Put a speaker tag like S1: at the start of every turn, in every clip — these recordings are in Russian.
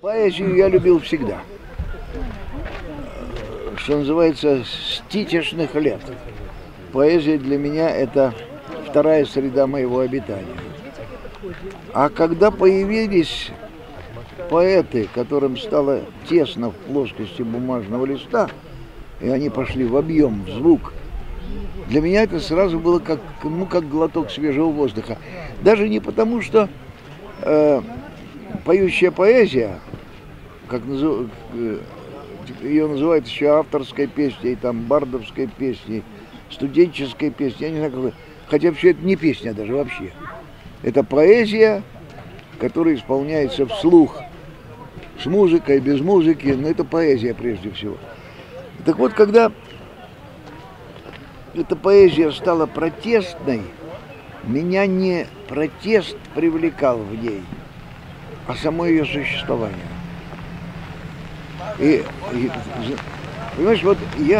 S1: Поэзию я любил всегда. Что называется, с титишных лет. Поэзия для меня это вторая среда моего обитания. А когда появились поэты, которым стало тесно в плоскости бумажного листа, и они пошли в объем, в звук, для меня это сразу было как глоток свежего воздуха. Даже не потому, что поющая поэзия, ее называют еще авторской песней, там, бардовской песней, студенческой песней, я не знаю, какой. Хотя все это не песня даже вообще. Это поэзия, которая исполняется вслух, с музыкой, без музыки, но это поэзия прежде всего. Так вот, когда эта поэзия стала протестной, меня не протест привлекал в ней, а само ее существование. И понимаешь, вот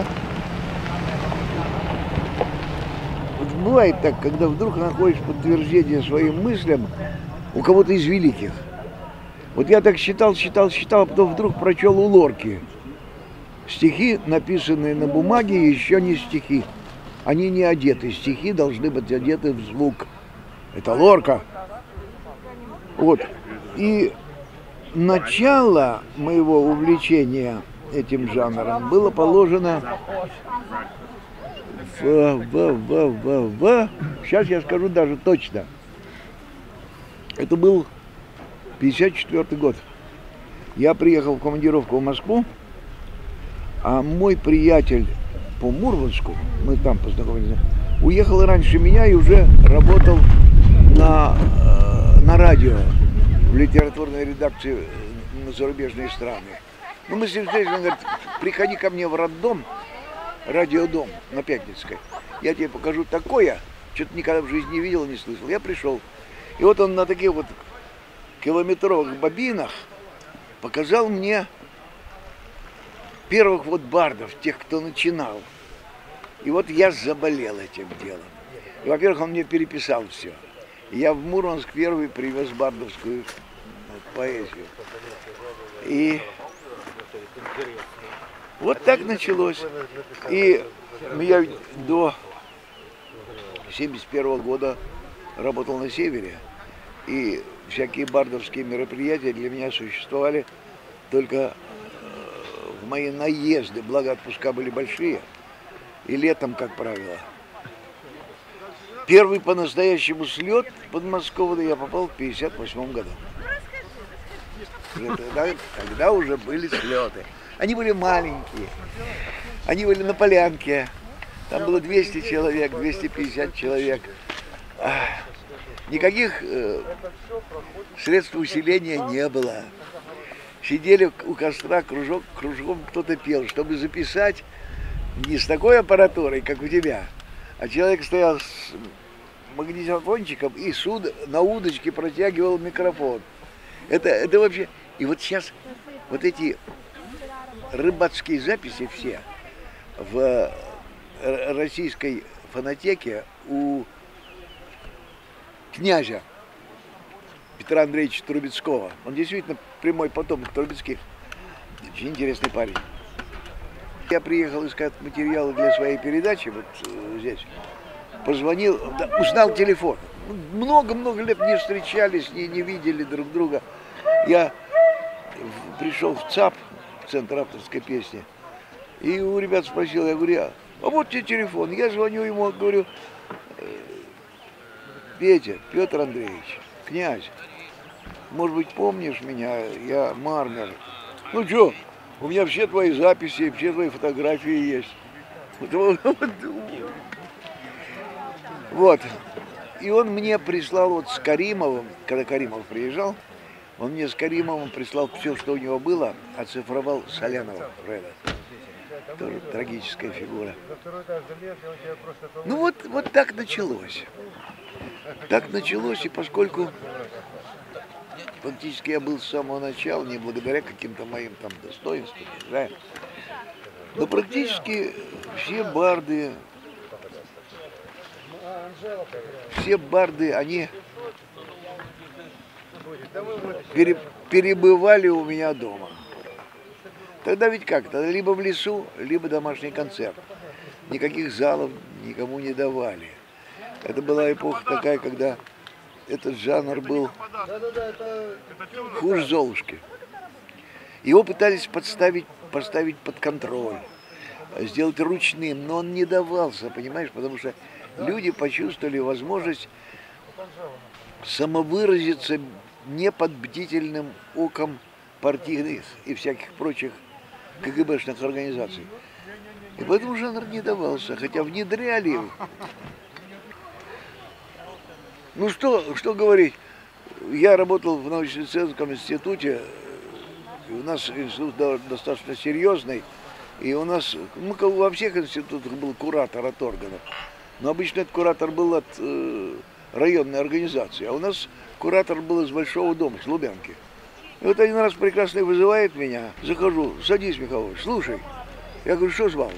S1: бывает так, когда вдруг находишь подтверждение своим мыслям у кого-то из великих. Вот я так считал, а потом вдруг прочел у Лорки. Стихи, написанные на бумаге, еще не стихи. Они не одеты. Стихи должны быть одеты в звук. Это Лорка. Вот. И начало моего увлечения этим жанром было положено сейчас я скажу даже точно. Это был 54-й год. Я приехал в командировку в Москву, а мой приятель по Мурманску, мы там познакомились, уехал раньше меня и уже работал на радио, в литературной редакции на зарубежные страны. Ну, мы с ним встретились, он говорит: приходи ко мне в роддом, радиодом на Пятницкой. Я тебе покажу такое, что-то никогда в жизни не видел, не слышал. Я пришел. И вот он на таких вот километровых бобинах показал мне первых вот бардов, тех, кто начинал. И вот я заболел этим делом. И, во-первых, он мне переписал все. И я в Мурманск первый привез бардовскую поэзию. И вот так началось. И я до 1971 года работал на севере. И всякие бардовские мероприятия для меня существовали только в мои наезды. Благо отпуска были большие. И летом, как правило. Первый по-настоящему слет подмосковный я попал в 1958 году. Тогда уже были слеты. Они были маленькие. Они были на Полянке. Там было 200 человек, 250 человек. Никаких средств усиления не было. Сидели у костра, кружком кто-то пел. Чтобы записать не с такой аппаратурой, как у тебя, а человек стоял с магнитофончиком и на удочке протягивал микрофон. Это вообще... И вот сейчас вот эти рыбацкие записи все в российской фонотеке у князя Петра Андреевича Трубецкого. Он действительно прямой потомок Трубецких. Очень интересный парень. Я приехал искать материалы для своей передачи, вот здесь. Позвонил, узнал телефон. Много-много лет не встречались, не видели друг друга. Я пришел в ЦАП, в Центр авторской песни, и у ребят спросил, я говорю: а вот тебе телефон. Я звоню ему, говорю: Петя, Петр Андреевич, князь, может быть, помнишь меня, я Мармер. Ну что, у меня все твои записи, все твои фотографии есть. Вот. И он мне прислал вот с Каримовым, когда Каримов приезжал, он мне с Каримовым прислал все, что у него было, оцифровал Солянова Фреда. Тоже трагическая фигура. Ну вот так началось. Так началось, и поскольку фактически я был с самого начала, не благодаря каким-то моим там достоинствам, да, но практически все барды, они перебывали у меня дома. Тогда ведь как? Тогда либо в лесу, либо домашний концерт. Никаких залов никому не давали. Это была эпоха такая, когда этот жанр был хуже Золушки. Его пытались поставить под контроль, сделать ручным, но он не давался, понимаешь, потому что люди почувствовали возможность самовыразиться не под бдительным оком партийных и всяких прочих КГБшных организаций. И поэтому жанр не давался, хотя внедряли его. Ну что говорить, я работал в научно-исследовательском институте, у нас институт достаточно серьезный, и у нас, во всех институтах был куратор от органов, но обычно этот куратор был от районной организации, а у нас куратор был из Большого дома, с Лубянки. И вот один раз прекрасный вызывает меня, захожу, садись, Михаил, слушай, я говорю, что звал?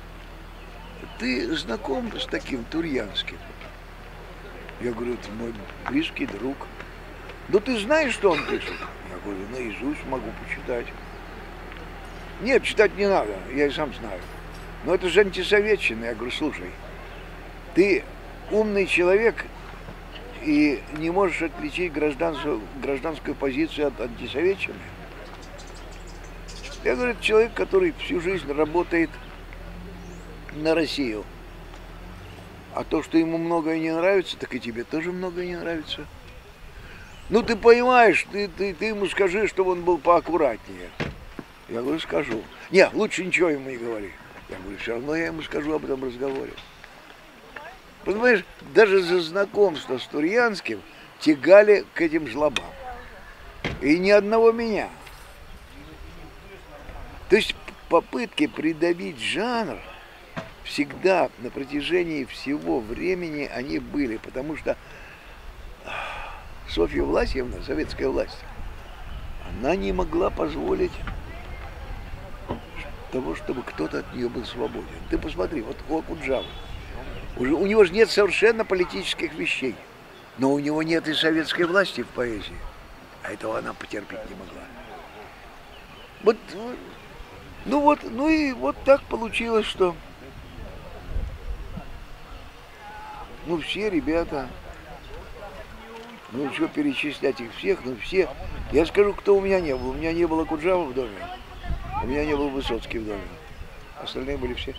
S1: Ты знаком с таким Турьянским? Я говорю, это мой близкий друг. Да ты знаешь, что он пишет? Я говорю, наизусть могу почитать. Нет, читать не надо, я и сам знаю. Но это же антисоветчина. Я говорю, слушай, ты умный человек и не можешь отличить гражданскую позицию от антисоветчины. Я говорю, это человек, который всю жизнь работает на Россию. А то, что ему многое не нравится, так и тебе тоже многое не нравится. Ну, ты понимаешь, ты ему скажи, чтобы он был поаккуратнее. Я говорю, скажу. Не, лучше ничего ему не говори. Я говорю, все равно я ему скажу об этом разговоре. Понимаешь, даже за знакомство с Турьянским тягали к этим жлобам. И ни одного меня. То есть попытки придавить жанр всегда на протяжении всего времени они были, потому что Софья Власьевна, советская власть, она не могла позволить того, чтобы кто-то от нее был свободен. Ты посмотри, вот у Акуджавы, у него же нет совершенно политических вещей, но у него нет и советской власти в поэзии, а этого она потерпеть не могла. Ну и вот так получилось, что все ребята, что перечислять их всех, все. Я скажу, кто у меня не был. У меня не было Акуджава в доме, у меня не был Высоцкий в доме. Остальные были все.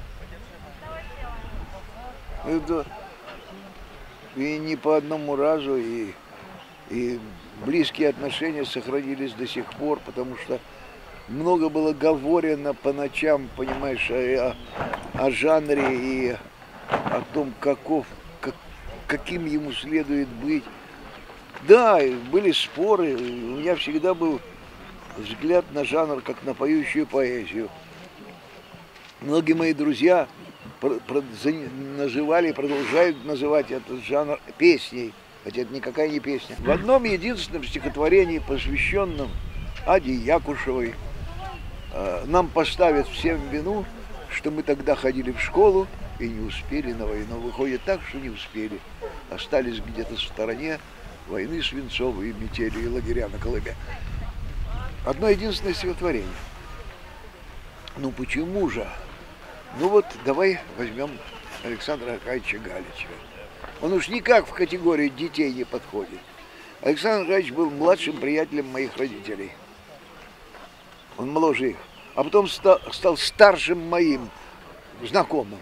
S1: Это и не по одному разу, и близкие отношения сохранились до сих пор, потому что много было говорено по ночам, понимаешь, о жанре и о том, каким ему следует быть. Да, были споры, у меня всегда был взгляд на жанр, как на поющую поэзию. Многие мои друзья называли, продолжают называть этот жанр песней, хотя это никакая не песня. В одном единственном стихотворении, посвященном Аде Якушевой, нам поставят всем вину, что мы тогда ходили в школу и не успели на войну. Выходит так, что не успели. Остались где-то в стороне войны свинцовой, метели и лагеря на Колыме. Одно единственное стихотворение. Ну почему же? Ну вот давай возьмем Александра Аркадьевича Галича. Он уж никак в категорию детей не подходит. Александр Аркадьевич был младшим приятелем моих родителей. Он моложе их. А потом стал старшим моим знакомым.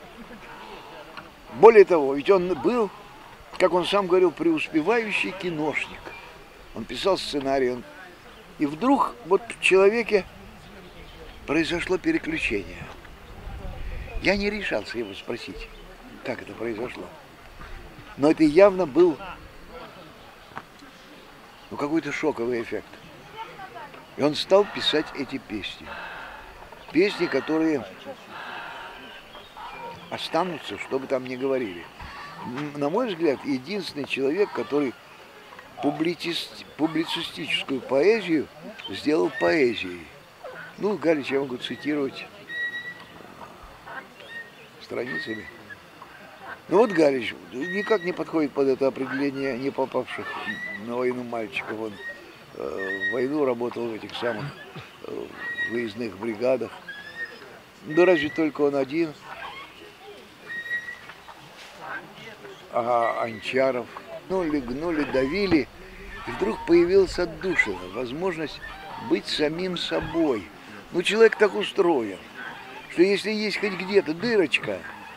S1: Более того, ведь он был, как он сам говорил, преуспевающий киношник. Он писал сценарий. И вдруг вот в человеке произошло переключение. Я не решался его спросить, как это произошло. Но это явно был какой-то шоковый эффект. И он стал писать эти песни. Песни, которые останутся, что бы там ни говорили. На мой взгляд, единственный человек, который публицистическую поэзию сделал поэзией. Ну, Галича я могу цитировать страницами. Ну вот Галич никак не подходит под это определение не попавших на войну мальчиков. Он в войну работал в этих самых выездных бригадах. Да разве только он один. А Анчаров гнули, давили. И вдруг появилась отдушина, возможность быть самим собой. Ну, человек так устроен, что если есть хоть где-то дырочка,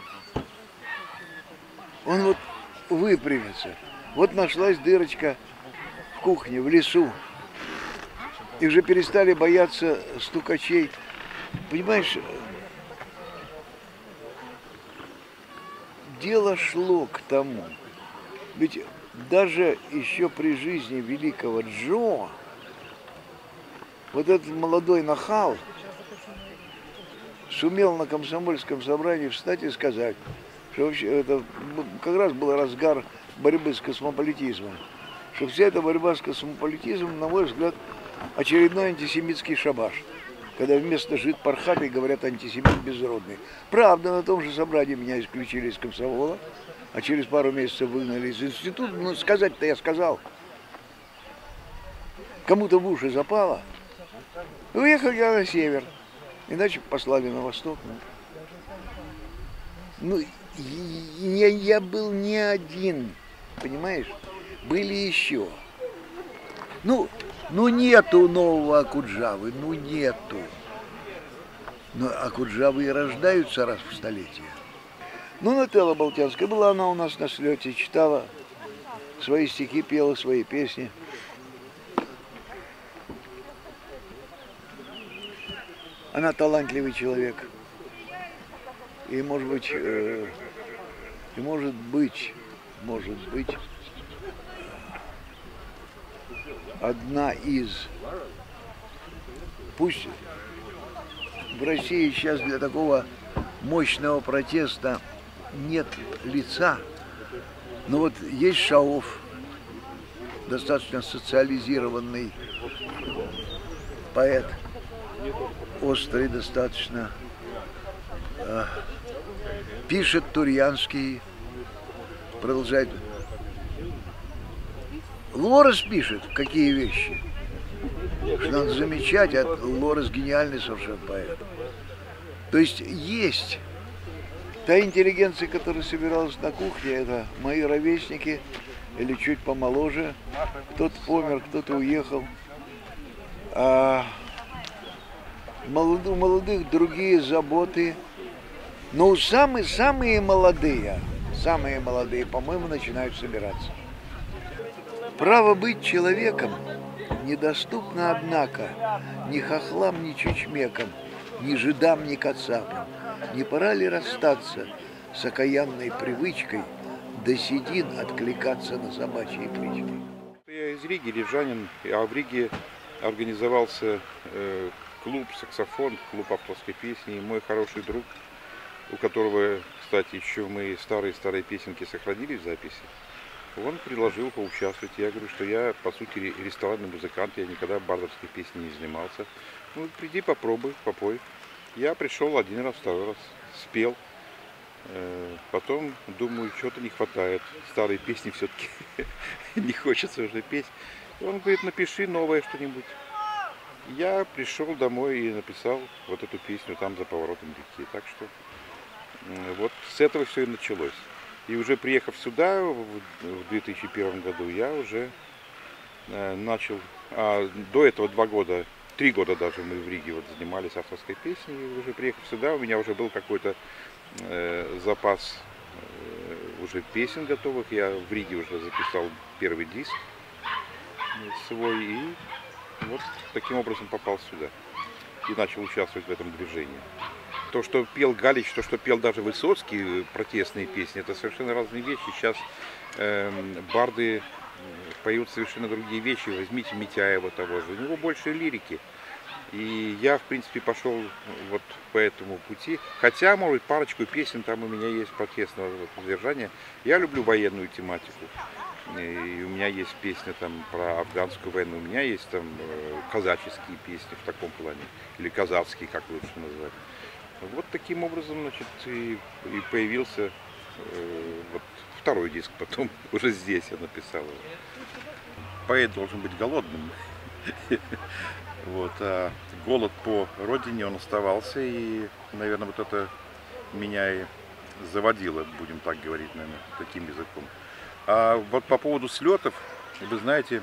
S1: он вот выпрямится. Вот нашлась дырочка в кухне, в лесу. И уже перестали бояться стукачей. Понимаешь, дело шло к тому. Ведь даже еще при жизни великого Джо, вот этот молодой нахал сумел на комсомольском собрании встать и сказать, что вообще это как раз был разгар борьбы с космополитизмом, что вся эта борьба с космополитизмом, на мой взгляд, очередной антисемитский шабаш, когда вместо жид пархатый говорят антисемит безродный. Правда, на том же собрании меня исключили из комсомола, а через пару месяцев выгнали из института. Ну, сказать-то я сказал. Кому-то в уши запало. Уехал я на север, иначе послали на восток. Ну, я был не один, понимаешь? Были еще. Ну нету нового Окуджавы, нету. Но Окуджавы и рождаются раз в столетие. Нателла Болтянская, была она у нас на слете, читала свои стихи, пела свои песни. Она талантливый человек. И может быть, одна из, пусть в России сейчас для такого мощного протеста нет лица, но вот есть Шаов, достаточно социализированный поэт, острый достаточно, пишет Турьянский, продолжает. Лорес пишет, какие вещи, что надо замечать, а Лорес гениальный совершенно поэт. То есть та интеллигенция, которая собиралась на кухне, это мои ровесники или чуть помоложе. Кто-то помер, кто-то уехал. А у молодых другие заботы. Но самые молодые, по-моему, начинают собираться. Право быть человеком недоступно, однако, ни хохлам, ни чучмекам, ни жидам, ни кацапам. Не пора ли расстаться с окаянной привычкой до седин откликаться на собачьи клички?
S2: Я из Риги, рижанин, а в Риге организовался клуб «Саксофон», клуб авторской песни. И мой хороший друг, у которого, кстати, еще мы старые песенки сохранили в записи, он предложил поучаствовать. Я говорю, что я, по сути, ресторанный музыкант, я никогда бардовской песней не занимался. Ну, приди, попробуй, попой. Я пришел один раз, второй раз, спел. Потом думаю, что-то не хватает. Старые песни все-таки не хочется уже петь. И он говорит, напиши новое что-нибудь. Я пришел домой и написал вот эту песню «Там за поворотом реки». Так что вот с этого все и началось. И уже приехав сюда в 2001 году, я уже начал, до этого 3 года даже мы в Риге вот занимались авторской песней. И уже приехав сюда, у меня уже был какой-то запас уже песен готовых. Я в Риге уже записал первый диск свой и вот таким образом попал сюда и начал участвовать в этом движении. То, что пел Галич, то, что пел даже Высоцкий, протестные песни, это совершенно разные вещи. Сейчас барды поют совершенно другие вещи. Возьмите Митяева того же, у него больше лирики. И я, в принципе, пошел вот по этому пути. Хотя, может быть, парочку песен там у меня есть протестного содержания. Я люблю военную тематику. И у меня есть песня там про афганскую войну, у меня есть там казаческие песни в таком плане. Или казацкие, как лучше назвать. Вот таким образом, значит, и появился вот второй диск, потом уже здесь я написал его. Поэт должен быть голодным. Вот, а голод по родине, он оставался, и, наверное, вот это меня и заводило, будем так говорить, наверное, таким языком. А вот по поводу слетов, вы знаете,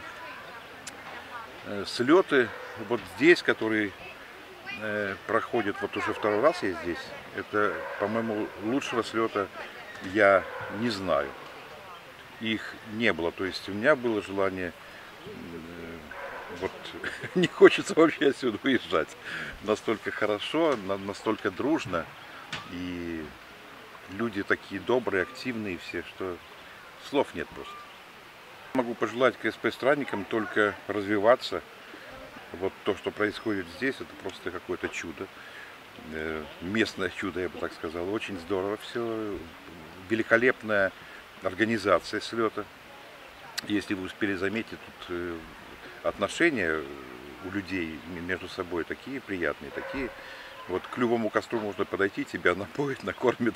S2: слеты вот здесь, которые проходят вот уже второй раз я здесь, это, по-моему, лучшего слета я не знаю. Их не было, то есть у меня было желание, вот не хочется вообще отсюда уезжать. Настолько хорошо, настолько дружно, и люди такие добрые, активные все, что слов нет просто. Могу пожелать КСП странникам только развиваться. Вот то, что происходит здесь, это просто какое-то чудо. Местное чудо, я бы так сказал. Очень здорово все. Великолепная организация слета. Если вы успели заметить, тут отношения у людей между собой такие приятные, такие. Вот к любому костру можно подойти, тебя напоят, накормят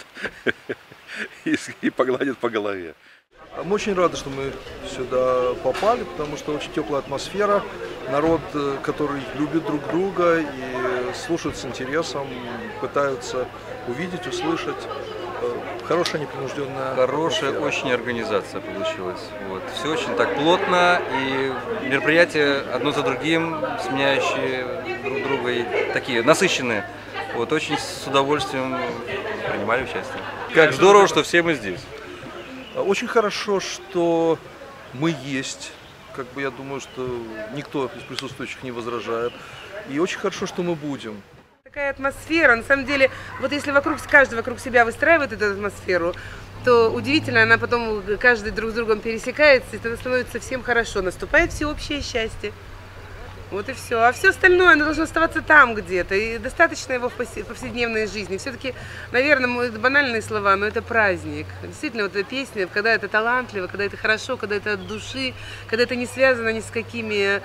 S2: и погладят по голове.
S3: Мы очень рады, что мы сюда попали, потому что очень теплая атмосфера, народ, который любит друг друга и слушает с интересом, пытаются увидеть, услышать. Хорошая, непринужденная.
S4: Хорошая очень организация получилась. Вот. Все очень так плотно, и мероприятия одно за другим, сменяющие друг друга и такие насыщенные. Вот, очень с удовольствием принимали участие. Как здорово, что все мы здесь.
S3: Очень хорошо, что мы есть. Как бы я думаю, что никто из присутствующих не возражает. И очень хорошо, что мы будем.
S5: Такая атмосфера, на самом деле, вот если каждый вокруг себя выстраивает эту атмосферу, то удивительно, она потом каждый друг с другом пересекается, и тогда становится всем хорошо, наступает всеобщее счастье. Вот и все. А все остальное, оно должно оставаться там где-то, и достаточно его в повседневной жизни. Все-таки, наверное, это банальные слова, но это праздник. Действительно, вот эта песня, когда это талантливо, когда это хорошо, когда это от души, когда это не связано ни с какими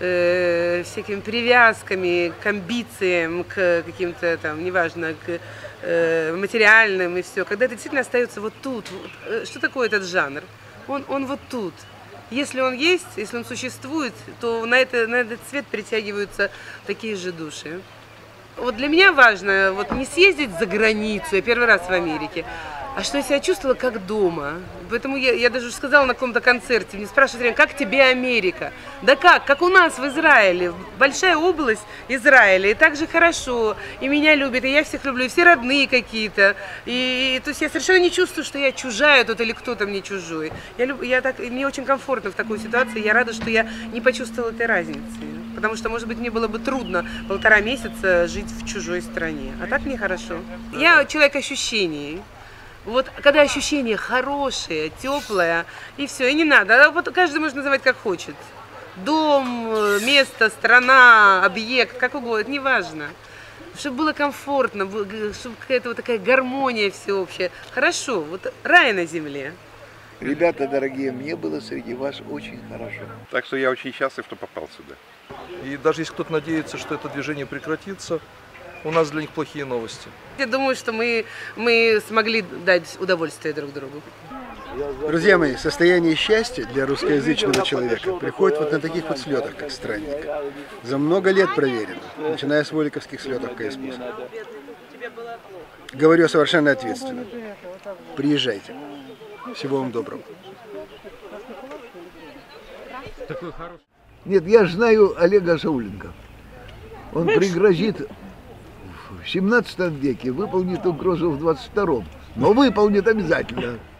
S5: всякими привязками к амбициям, к каким-то там, неважно, к материальным и все. Когда это действительно остается вот тут. Что такое этот жанр? Он вот тут. Если он есть, если он существует, то на этот цвет притягиваются такие же души. Вот для меня важно вот не съездить за границу, я первый раз в Америке, а что я себя чувствовала как дома. Поэтому я даже сказала на каком-то концерте, мне спрашивают, как тебе Америка? Да как у нас в Израиле, большая область Израиля, и так же хорошо, и меня любят, и я всех люблю, и все родные какие-то. И то есть я совершенно не чувствую, что я чужая тут или кто-то мне чужой. Мне очень комфортно в такой ситуации, я рада, что я не почувствовала этой разницы. Потому что, может быть, мне было бы трудно 1,5 месяца жить в чужой стране. А так мне хорошо. Я человек ощущений. Вот когда ощущение хорошее, теплое, и все, и не надо. Вот каждый может называть как хочет. Дом, место, страна, объект, как угодно, неважно. Чтобы было комфортно, чтобы какая-то вот такая гармония всеобщая. Хорошо, вот рай на земле.
S1: Ребята дорогие, мне было среди вас очень хорошо.
S2: Так что я очень счастлив, что попал сюда.
S3: И даже если кто-то надеется, что это движение прекратится, у нас для них плохие новости.
S5: Я думаю, что мы смогли дать удовольствие друг другу.
S6: Друзья мои, состояние счастья для русскоязычного человека приходит вот на таких вот слетах, как странник. За много лет проверено, начиная с воликовских слетов КСП. Говорю совершенно ответственно. Приезжайте. Всего вам доброго.
S1: Нет, я же знаю Олега Сауленко. Он пригрозит в 17 веке, выполнит угрозу в 22-м, но выполнит обязательно.